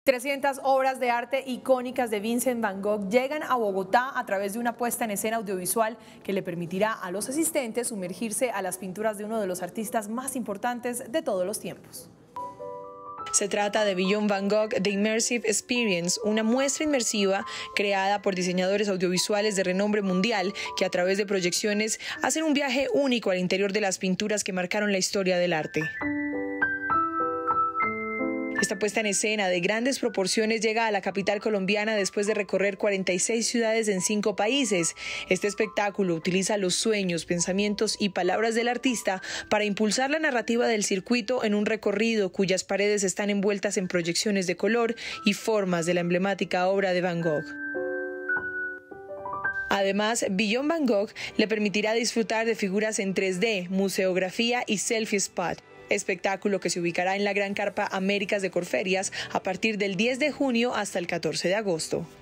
300 obras de arte icónicas de Vincent Van Gogh llegan a Bogotá a través de una puesta en escena audiovisual que le permitirá a los asistentes sumergirse a las pinturas de uno de los artistas más importantes de todos los tiempos. Se trata de Beyond Van Gogh The Immersive Experience, una muestra inmersiva creada por diseñadores audiovisuales de renombre mundial que a través de proyecciones hacen un viaje único al interior de las pinturas que marcaron la historia del arte. Esta puesta en escena de grandes proporciones llega a la capital colombiana después de recorrer 46 ciudades en 5 países. Este espectáculo utiliza los sueños, pensamientos y palabras del artista para impulsar la narrativa del circuito en un recorrido cuyas paredes están envueltas en proyecciones de color y formas de la emblemática obra de Van Gogh. Además, Beyond Van Gogh le permitirá disfrutar de figuras en 3D, museografía y selfie spot. Espectáculo que se ubicará en la Gran Carpa Américas de Corferias a partir del 10 de junio hasta el 14 de agosto.